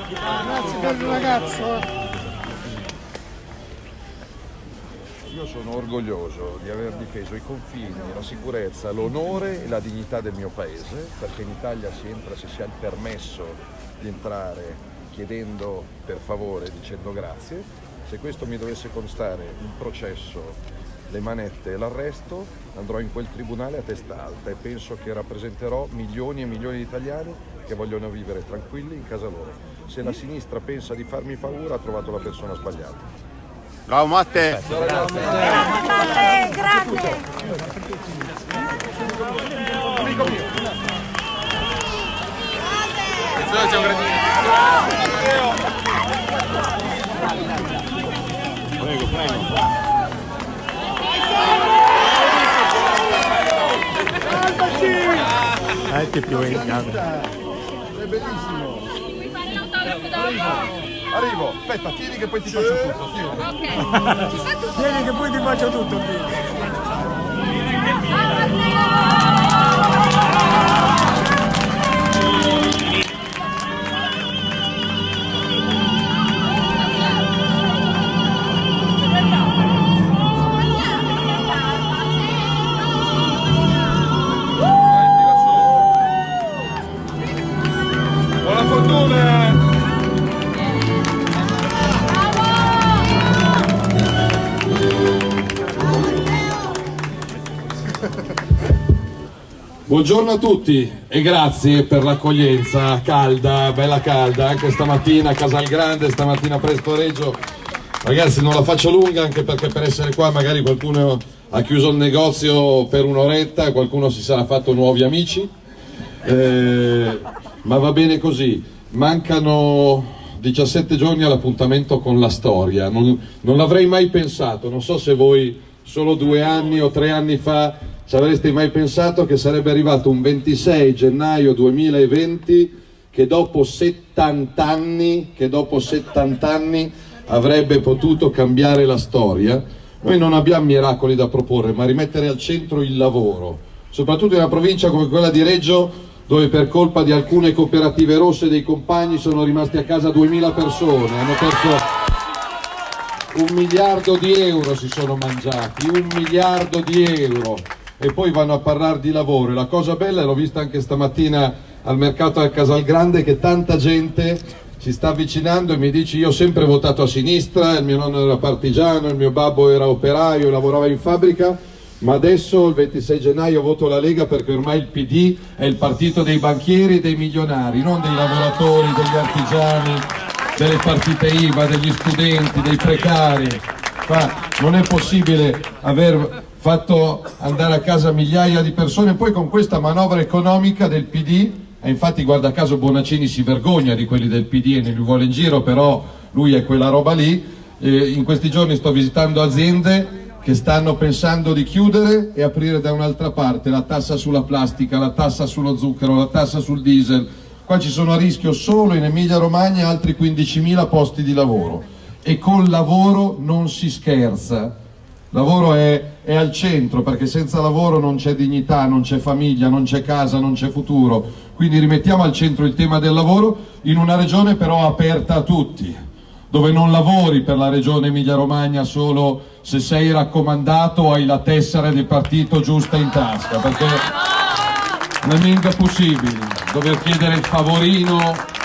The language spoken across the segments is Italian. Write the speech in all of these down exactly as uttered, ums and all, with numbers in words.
Grazie per il ragazzo. Io sono orgoglioso di aver difeso i confini, la sicurezza, l'onore e la dignità del mio paese, perché in Italia si entra se si ha il permesso di entrare chiedendo per favore, dicendo grazie. Se questo mi dovesse constare un processo, le manette e l'arresto, andrò in quel tribunale a testa alta e penso che rappresenterò milioni e milioni di italiani che vogliono vivere tranquilli in casa loro. Se la sinistra pensa di farmi paura, ha trovato la persona sbagliata. Bravo Matte! Grazie, Matte, grazie! Amico mio! C'è un gradino! Prego, prego! Eh, che più in casa. È bellissimo! Arrivo, aspetta, tieni che poi ti faccio tutto, tieni. Ok. Tieni che poi ti faccio tutto. Buona fortuna! Buongiorno a tutti e grazie per l'accoglienza calda, bella calda, anche stamattina a Casalgrande, stamattina presto a Reggio. Ragazzi, non la faccio lunga, anche perché per essere qua magari qualcuno ha chiuso il negozio per un'oretta, qualcuno si sarà fatto nuovi amici, eh, ma va bene così. Mancano diciassette giorni all'appuntamento con la storia, non, non l'avrei mai pensato, non so se voi solo due anni o tre anni fa ci avreste mai pensato che sarebbe arrivato un ventisei gennaio duemilaventi che dopo settanta anni, che dopo settanta anni avrebbe potuto cambiare la storia. Noi non abbiamo miracoli da proporre, ma rimettere al centro il lavoro, soprattutto in una provincia come quella di Reggio, dove per colpa di alcune cooperative rosse dei compagni sono rimasti a casa duemila persone, hanno perso un miliardo di euro, si sono mangiati, un miliardo di euro. E poi vanno a parlare di lavoro. E la cosa bella, l'ho vista anche stamattina al mercato a Casalgrande, che tanta gente si sta avvicinando e mi dice: io ho sempre votato a sinistra, il mio nonno era partigiano, il mio babbo era operaio, lavorava in fabbrica, ma adesso il ventisei gennaio voto la Lega perché ormai il P D è il partito dei banchieri e dei milionari, non dei lavoratori, degli artigiani, delle partite I V A, degli studenti, dei precari. Ma non è possibile aver fatto andare a casa migliaia di persone poi con questa manovra economica del P D, e infatti guarda caso Bonaccini si vergogna di quelli del P D e ne li vuole in giro, però lui è quella roba lì. E in questi giorni sto visitando aziende che stanno pensando di chiudere e aprire da un'altra parte, la tassa sulla plastica, la tassa sullo zucchero, la tassa sul diesel. Qua ci sono a rischio solo in Emilia Romagna altri quindicimila posti di lavoro, e col lavoro non si scherza. Lavoro è, è al centro, perché senza lavoro non c'è dignità, non c'è famiglia, non c'è casa, non c'è futuro. Quindi rimettiamo al centro il tema del lavoro in una regione però aperta a tutti, dove non lavori per la regione Emilia Romagna solo se sei raccomandato o hai la tessera del partito giusta in tasca, perché non è mica possibile dover chiedere il favorino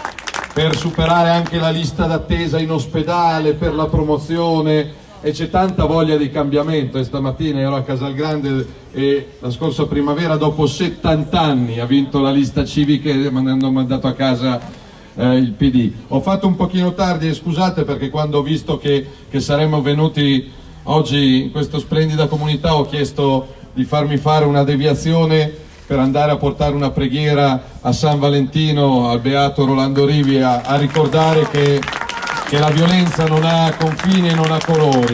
per superare anche la lista d'attesa in ospedale, per la promozione. E c'è tanta voglia di cambiamento, e stamattina ero a Casalgrande e la scorsa primavera dopo settanta anni ha vinto la lista civica e mi hanno mandato a casa eh, il P D. Ho fatto un pochino tardi e scusate, perché quando ho visto che, che saremmo venuti oggi in questa splendida comunità ho chiesto di farmi fare una deviazione per andare a portare una preghiera a San Valentino, al beato Rolando Rivi, a, a ricordare che che la violenza non ha confini e non ha colori,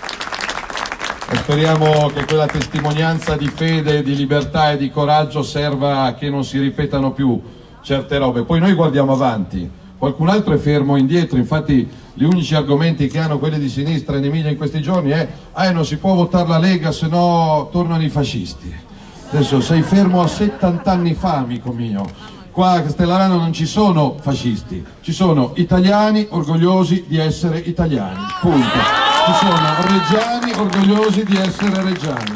e speriamo che quella testimonianza di fede, di libertà e di coraggio serva a che non si ripetano più certe robe. Poi noi guardiamo avanti, qualcun altro è fermo indietro. Infatti gli unici argomenti che hanno quelli di sinistra in Emilia in questi giorni è ah, non si può votare la Lega se no tornano i fascisti. Adesso sei fermo a settanta anni fa, amico mio. qua a Castellarano non ci sono fascisti, ci sono italiani orgogliosi di essere italiani, punto. Ci sono reggiani orgogliosi di essere reggiani.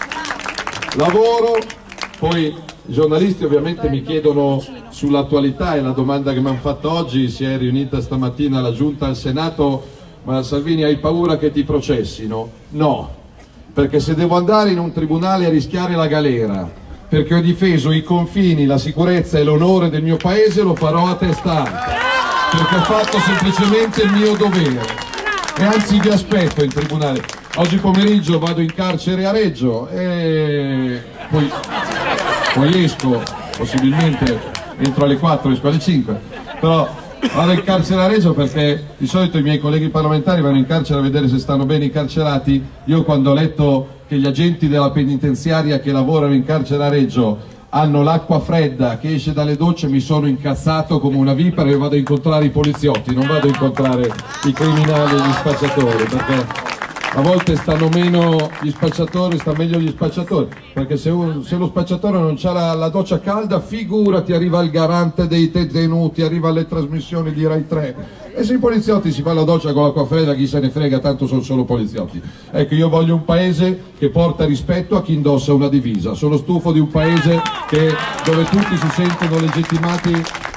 Lavoro, poi i giornalisti ovviamente mi chiedono sull'attualità, e la domanda che mi hanno fatto oggi: si è riunita stamattina la giunta al Senato, ma Salvini, hai paura che ti processino? No, perché se devo andare in un tribunale a rischiare la galera perché ho difeso i confini, la sicurezza e l'onore del mio paese, lo farò a testa alta, perché ho fatto semplicemente il mio dovere. E anzi vi aspetto in tribunale. Oggi pomeriggio vado in carcere a Reggio e poi, poi esco, possibilmente entro alle quattro, esco alle cinque, però vado in carcere a Reggio perché di solito i miei colleghi parlamentari vanno in carcere a vedere se stanno bene incarcerati. Io, quando ho letto che gli agenti della penitenziaria che lavorano in carcere a Reggio hanno l'acqua fredda che esce dalle docce, mi sono incazzato come una vipera e vado a incontrare i poliziotti, non vado a incontrare i criminali e gli spacciatori, perché a volte stanno meno gli spacciatori, sta meglio gli spacciatori, perché se, un, se lo spacciatore non c'ha la, la doccia calda, figurati, arriva il garante dei detenuti, arriva alle trasmissioni di Rai tre, e se i poliziotti si fanno la doccia con l'acqua fredda, chi se ne frega, tanto sono solo poliziotti. Ecco, io voglio un paese che porta rispetto a chi indossa una divisa, sono stufo di un paese che, dove tutti si sentono legittimati.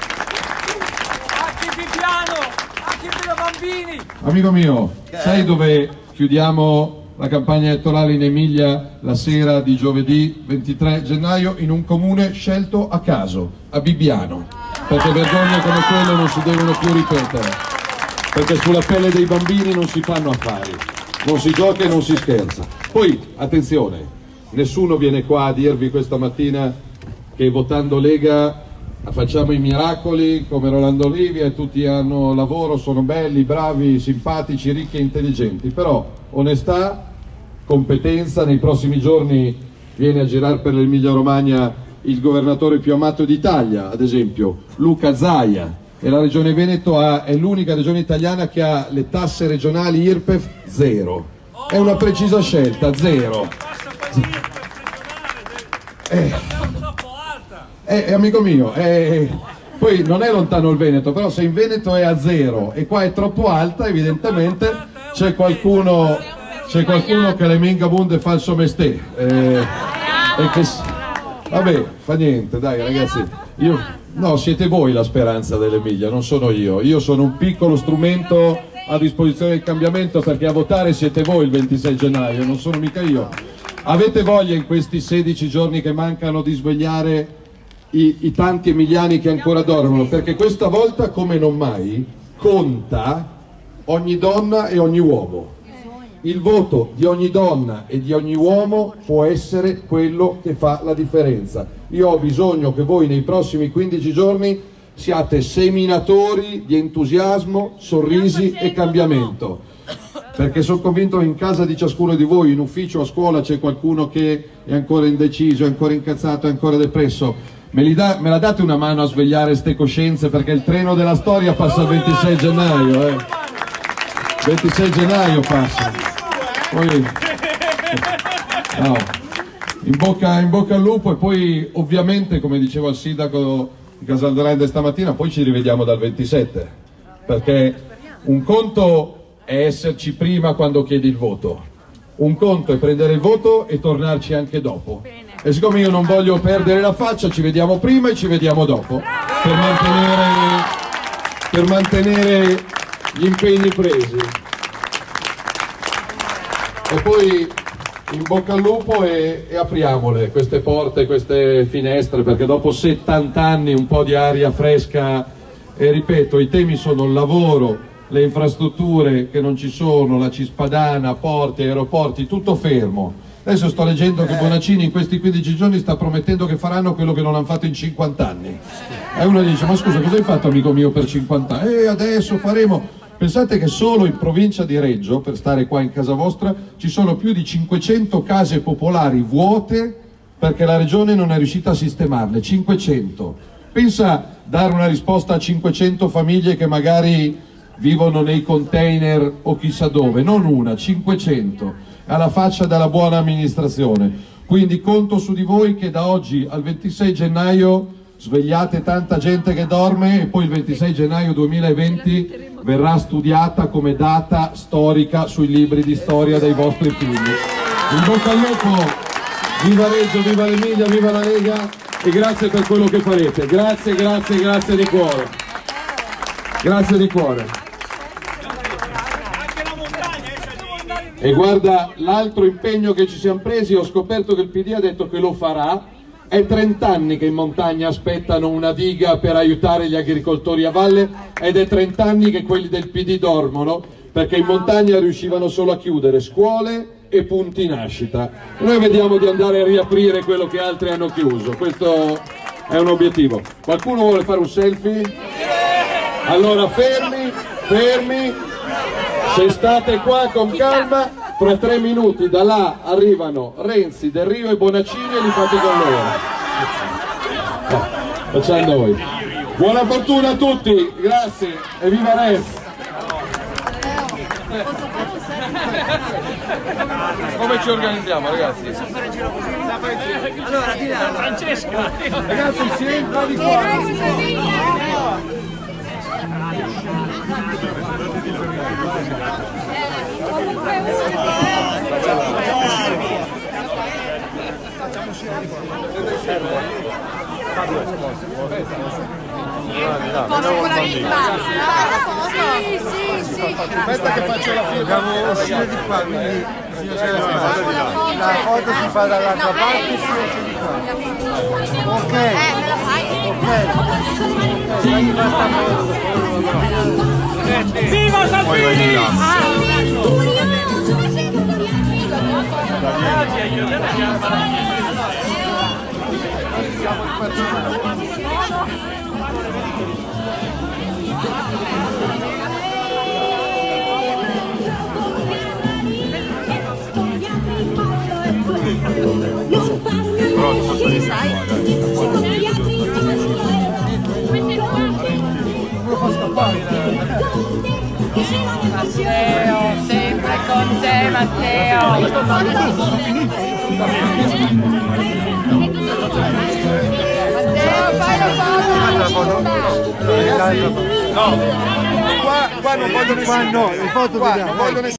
Anche Bibiano, anche per bambini. Amico mio, sai dove chiudiamo la campagna elettorale in Emilia la sera di giovedì ventitré gennaio? In un comune scelto a caso, a Bibbiano, perché vergogne come quelle non si devono più ripetere, perché sulla pelle dei bambini non si fanno affari, non si gioca e non si scherza. Poi attenzione, nessuno viene qua a dirvi questa mattina che votando Lega facciamo i miracoli come Rolando Olivia e tutti hanno lavoro, sono belli, bravi, simpatici, ricchi e intelligenti. Però onestà, competenza. Nei prossimi giorni viene a girare per l'Emilia Romagna il governatore più amato d'Italia, ad esempio Luca Zaia, e la regione Veneto ha, è l'unica regione italiana che ha le tasse regionali I R P E F zero. È una precisa scelta, zero. Eh. Eh, amico mio, eh, poi non è lontano il Veneto, però se in Veneto è a zero e qua è troppo alta, evidentemente c'è qualcuno, c'è qualcuno che le mingabunde fa il suo mestiere. Eh, e che, vabbè, fa niente, dai ragazzi, io, no, siete voi la speranza dell'Emilia, non sono io. Io sono un piccolo strumento a disposizione del cambiamento, perché a votare siete voi il ventisei gennaio, non sono mica io. Avete voglia in questi sedici giorni che mancano di svegliare I, i tanti emiliani che ancora dormono, perché questa volta come non mai conta ogni donna e ogni uomo. Il voto di ogni donna e di ogni uomo può essere quello che fa la differenza. Io ho bisogno che voi nei prossimi quindici giorni siate seminatori di entusiasmo, sorrisi e cambiamento, perché sono convinto che in casa di ciascuno di voi, in ufficio, a scuola, c'è qualcuno che è ancora indeciso, è ancora incazzato, è ancora depresso. Me, li da, me la date una mano a svegliare ste coscienze, perché il treno della storia passa il ventisei gennaio, eh. ventisei gennaio passa. Poi, no, in bocca, in bocca al lupo, e poi ovviamente, come diceva il sindaco di Casalgrande stamattina, poi ci rivediamo dal ventisette, perché un conto è esserci prima quando chiedi il voto, un conto è prendere il voto e tornarci anche dopo. E siccome io non voglio perdere la faccia, ci vediamo prima e ci vediamo dopo, per mantenere, per mantenere gli impegni presi. E poi in bocca al lupo e, e apriamole queste porte, queste finestre, perché dopo settanta anni un po' di aria fresca, e ripeto, i temi sono il lavoro, le infrastrutture che non ci sono, la Cispadana, porti, aeroporti, tutto fermo. Adesso sto leggendo che Bonaccini in questi quindici giorni sta promettendo che faranno quello che non hanno fatto in cinquanta anni. E uno dice: ma scusa, cosa hai fatto, amico mio, per cinquanta anni? E adesso faremo... Pensate che solo in provincia di Reggio, per stare qua in casa vostra, ci sono più di cinquecento case popolari vuote perché la regione non è riuscita a sistemarle. cinquecento. Pensa dare una risposta a cinquecento famiglie che magari vivono nei container o chissà dove, non una, cinquecento, alla faccia della buona amministrazione. Quindi conto su di voi che da oggi al ventisei gennaio svegliate tanta gente che dorme e poi il ventisei gennaio duemilaventi verrà studiata come data storica sui libri di storia dei vostri figli. In bocca al lupo, viva Reggio, viva l'Emilia, viva la Lega e grazie per quello che farete. Grazie, grazie, grazie di cuore. Grazie di cuore. E guarda, l'altro impegno che ci siamo presi, ho scoperto che il P D ha detto che lo farà. È trent'anni che in montagna aspettano una diga per aiutare gli agricoltori a valle ed è trent'anni che quelli del P D dormono perché in montagna riuscivano solo a chiudere scuole e punti nascita. Noi vediamo di andare a riaprire quello che altri hanno chiuso, questo è un obiettivo. Qualcuno vuole fare un selfie? Allora fermi, fermi, se state qua con calma. Fra tre minuti da là arrivano Renzi, Del Rio e Bonaccini e li fate con loro. No, facciamo voi. Buona fortuna a tutti, grazie e viva Res! Come ci organizziamo, ragazzi? Allora, di là, Francesca. Ragazzi, si entra di qua. Sì, sì, sì. Aspetta che faccio la fila. Dobbiamo uscire di qua, quindi la foto si fa dall'altra parte e si esce di qua. Ok. Ok. Viva Salvini! Matteo, sempre con te Matteo. Matteo, fai la foto. No, qua, qua non vogliono, qua no, le foto di là.